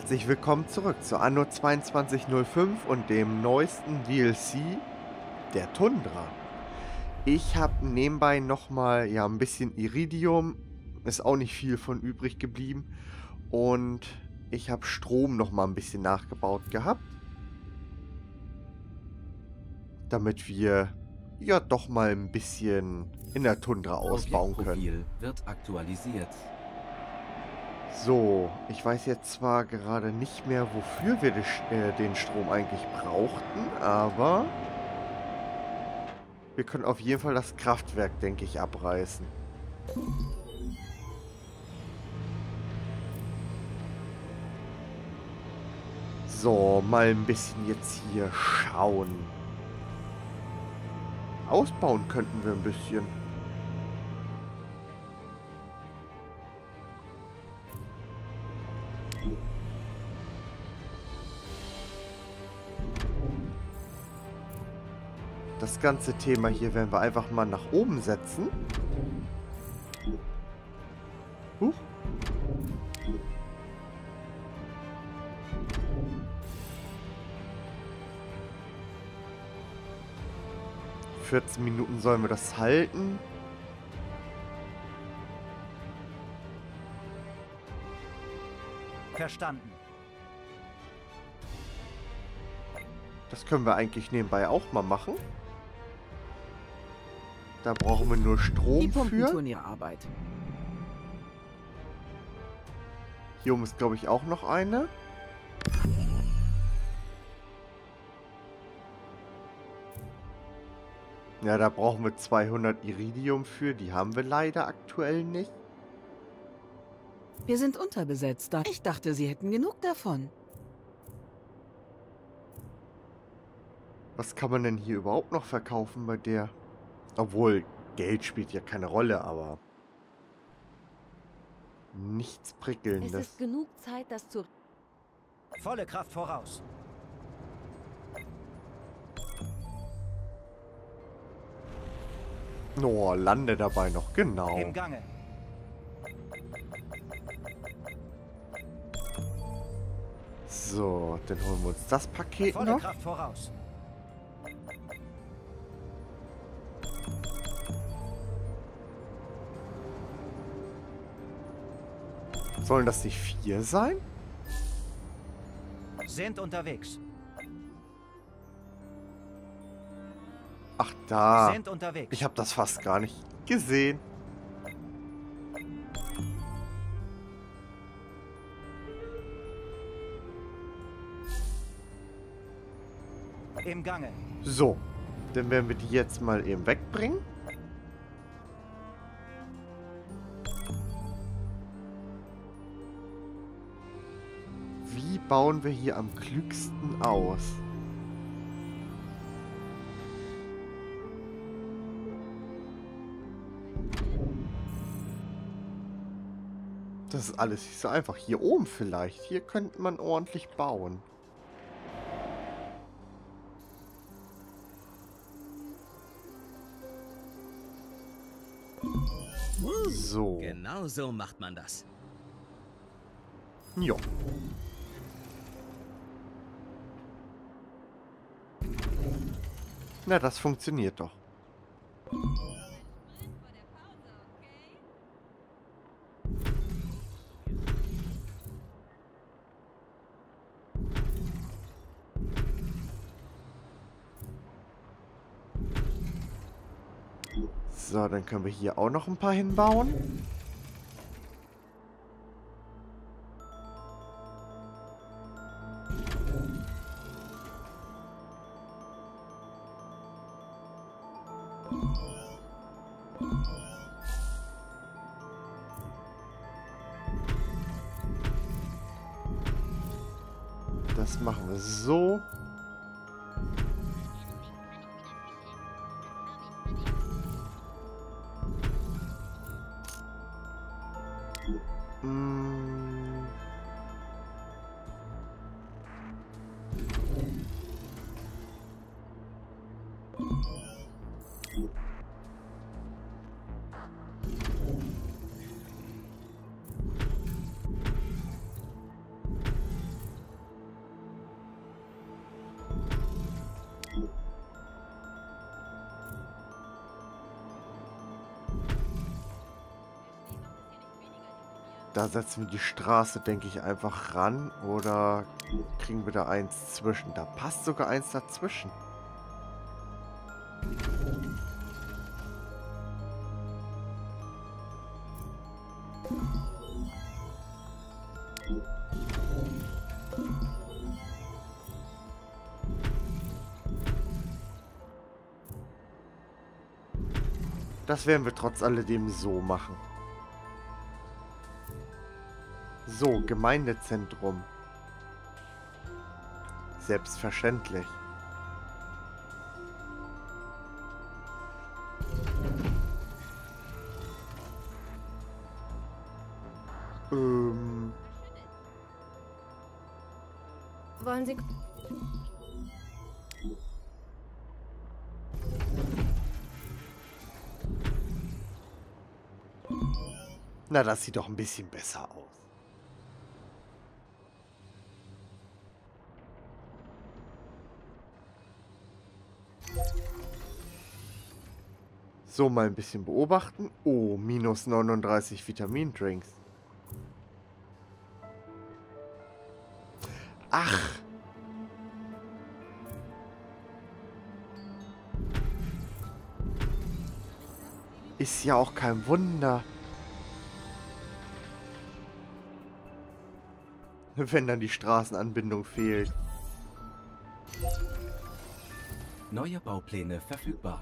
Herzlich willkommen zurück zu Anno 2205 und dem neuesten DLC, der Tundra. Ich habe nebenbei nochmal ein bisschen Iridium, ist auch nicht viel von übrig geblieben, und ich habe Strom nochmal ein bisschen nachgebaut gehabt, damit wir ja doch mal ein bisschen in der Tundra ausbauen können. Objektprofil wird aktualisiert. So, ich weiß jetzt zwar gerade nicht mehr, wofür wir den Strom eigentlich brauchten, aber wir können auf jeden Fall das Kraftwerk, denke ich, abreißen. So, mal ein bisschen jetzt hier schauen. Ausbauen könnten wir ein bisschen. Das ganze Thema hier werden wir einfach mal nach oben setzen. Huch. 14 Minuten sollen wir das halten. Verstanden. Das können wir eigentlich nebenbei auch mal machen. Da brauchen wir nur Die Strom Pumpen für. tun ihre Arbeit. Hier oben ist, glaube ich, auch noch eine. Ja, da brauchen wir 200 Iridium für. Die haben wir leider aktuell nicht. Wir sind unterbesetzt. Ich dachte, Sie hätten genug davon. Was kann man denn hier überhaupt noch verkaufen bei der? Obwohl, Geld spielt ja keine Rolle, aber nichts Es Prickelndes. ist genug Zeit, das zu... Volle Kraft voraus. Oh, lande dabei noch, genau. Im Gange. So, dann holen wir uns das Paket Volle noch. Kraft voraus. Sollen das nicht 4 sein? Sind unterwegs. Ach, da. Sind unterwegs. Ich habe das fast gar nicht gesehen. Im Gange. So, dann werden wir die jetzt mal eben wegbringen. Wie bauen wir hier am klügsten aus? Das ist alles nicht so einfach. Hier oben vielleicht. Hier könnte man ordentlich bauen. So. Genau so macht man das. Jo. Na, das funktioniert doch. So, dann können wir hier auch noch ein paar hinbauen. Das machen wir so. Mm. Da setzen wir die Straße, denke ich, einfach ran. Oder kriegen wir da eins zwischen? Da passt sogar eins dazwischen. Das werden wir trotz alledem so machen. So, Gemeindezentrum. Selbstverständlich. Wollen Sie... Na, das sieht doch ein bisschen besser aus. So, mal ein bisschen beobachten. Oh, minus 39 Vitamindrinks. Ach. Ist ja auch kein Wunder. Wenn dann die Straßenanbindung fehlt. Neue Baupläne verfügbar.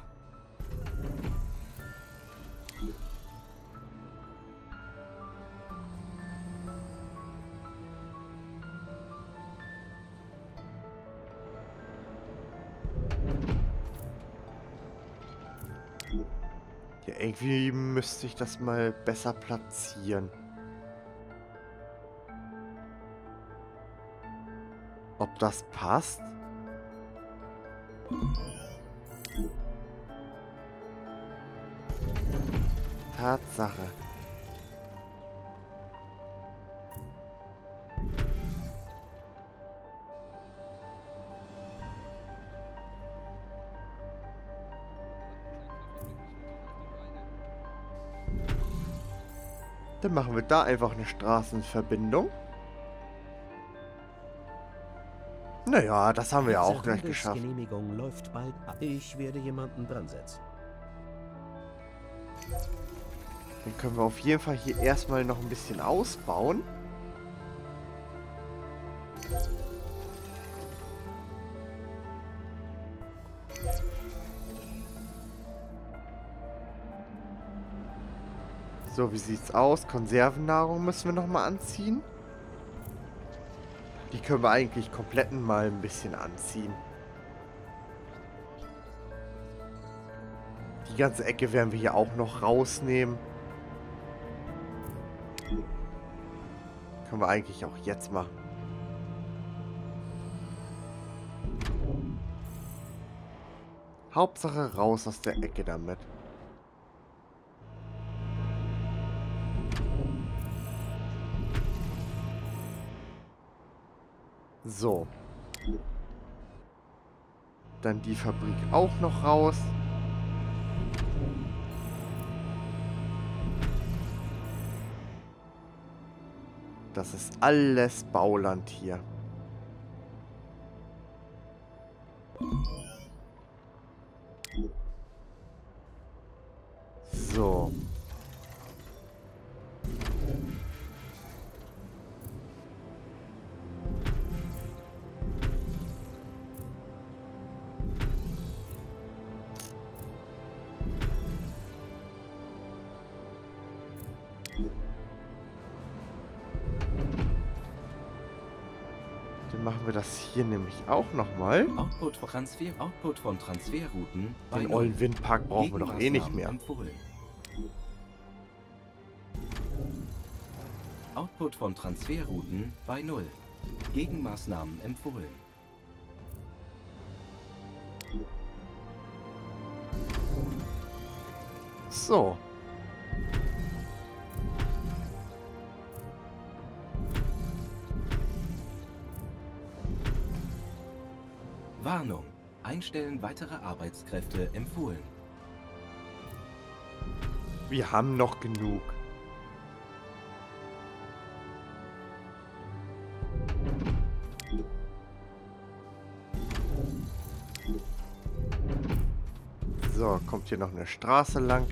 Ja, irgendwie müsste ich das mal besser platzieren. Ob das passt? Tatsache. Dann machen wir da einfach eine Straßenverbindung. Naja, das haben wir ja auch gleich geschafft. Die Genehmigung läuft bald ab. Ich werde jemanden dran setzen. Dann können wir auf jeden Fall hier erstmal noch ein bisschen ausbauen. So, wie sieht's aus? Konservennahrung müssen wir nochmal anziehen. Die können wir eigentlich komplett mal ein bisschen anziehen. Die ganze Ecke werden wir hier auch noch rausnehmen. Können wir eigentlich auch jetzt machen. Hauptsache raus aus der Ecke damit. So. Dann die Fabrik auch noch raus. Das ist alles Bauland hier. So. Dann machen wir das hier nämlich auch nochmal. Output von Transferrouten. Den ollen Windpark brauchen wir doch eh nicht mehr. Empfohlen. Output von Transferrouten bei 0. Gegenmaßnahmen empfohlen. So. Warnung. Einstellen weitere Arbeitskräfte empfohlen. Wir haben noch genug. So, kommt hier noch eine Straße lang.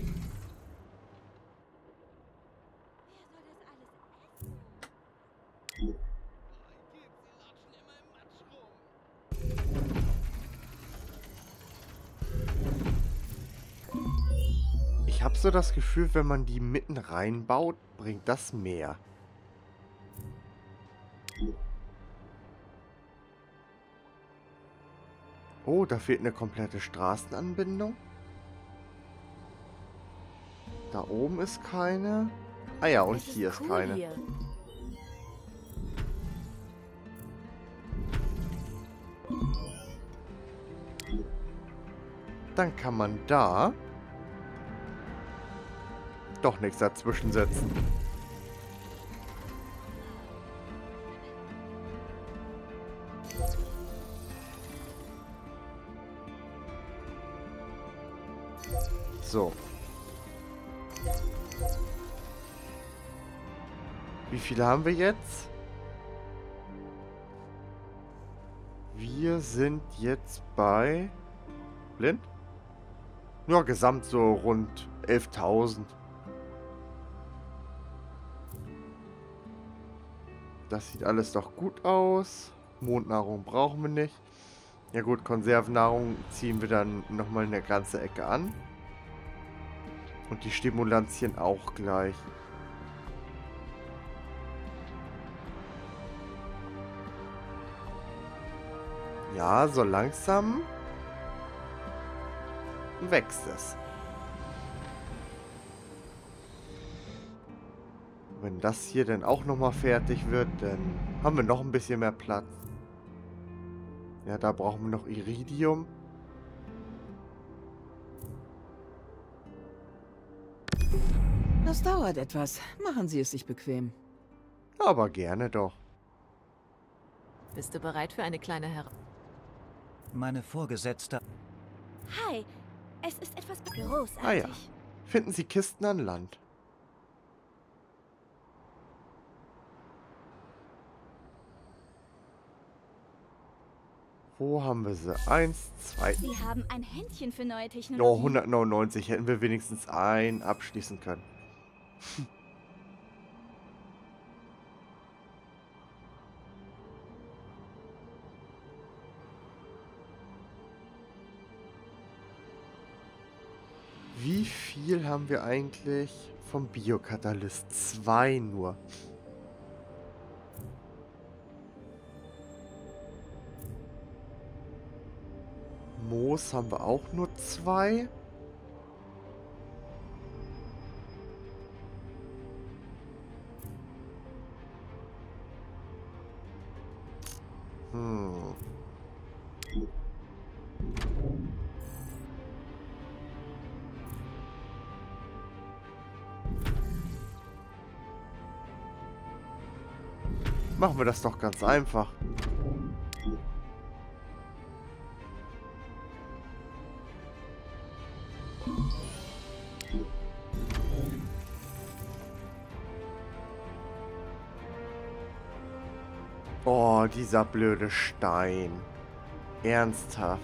Ich habe so das Gefühl, wenn man die mitten reinbaut, bringt das mehr. Oh, da fehlt eine komplette Straßenanbindung. Da oben ist keine. Ah ja, und hier ist keine. Hier. Dann kann man da doch nichts dazwischen setzen. So. Wie viele haben wir jetzt? Wir sind jetzt bei... Blind? Ja, gesamt so rund 11.000. Das sieht alles doch gut aus. Mondnahrung brauchen wir nicht. Ja gut, Konservennahrung ziehen wir dann nochmal eine ganze Ecke an. Und die Stimulantien auch gleich. Ja, so langsam wächst es. Wenn das hier dann auch nochmal fertig wird, dann haben wir noch ein bisschen mehr Platz. Ja, da brauchen wir noch Iridium. Das dauert etwas. Machen Sie es sich bequem. Aber gerne doch. Bist du bereit für eine kleine Meine Vorgesetzte... Hi, es ist etwas großartig. Ah ja. Finden Sie Kisten an Land. Wo haben wir sie? 1, 2. Sie haben ein Händchen für neue Oh, Technologien. 199. Hätten wir wenigstens einen abschließen können. Wie viel haben wir eigentlich vom Biokatalyst? 2 nur. Moos haben wir auch nur 2. Machen wir das doch ganz einfach. Oh, dieser blöde Stein. Ernsthaft.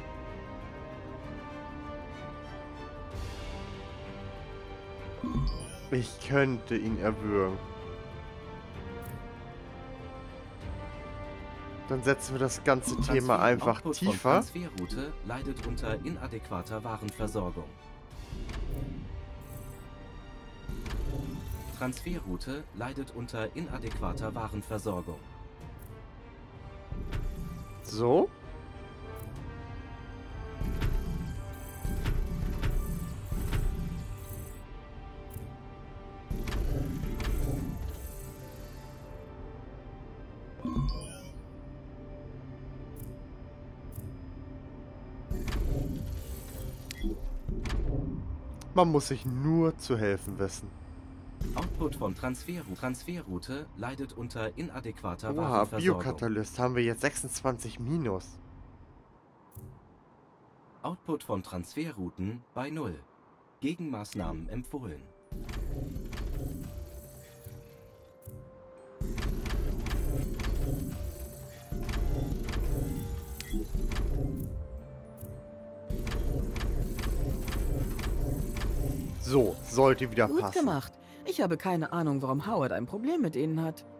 Ich könnte ihn erwürgen. Dann setzen wir das ganze Thema einfach tiefer. Transferroute leidet unter inadäquater Warenversorgung. Transferroute leidet unter inadäquater Warenversorgung. So. Man muss sich nur zu helfen wissen. Output von Transferroute leidet unter inadäquater Oha, Warenversorgung. Biokatalyst haben wir jetzt 26 minus. Output von Transferrouten bei 0. Gegenmaßnahmen empfohlen. So, sollte wieder Gut passen. gemacht. Ich habe keine Ahnung, warum Howard ein Problem mit ihnen hat.